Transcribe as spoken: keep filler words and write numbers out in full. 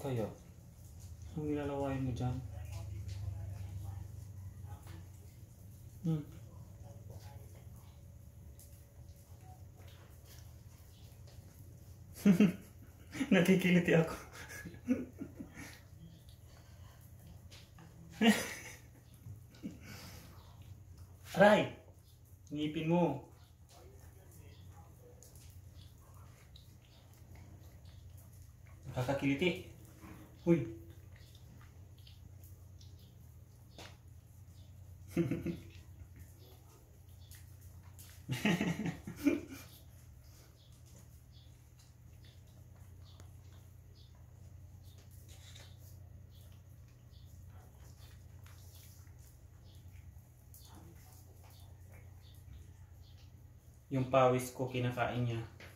kaya? Anong nilalawayan mo dyan? Hmm. Nakikiliti ako. Aray! Ngipin mo. Nakakakiliti. Uy. Yung pawis ko kinakain niya.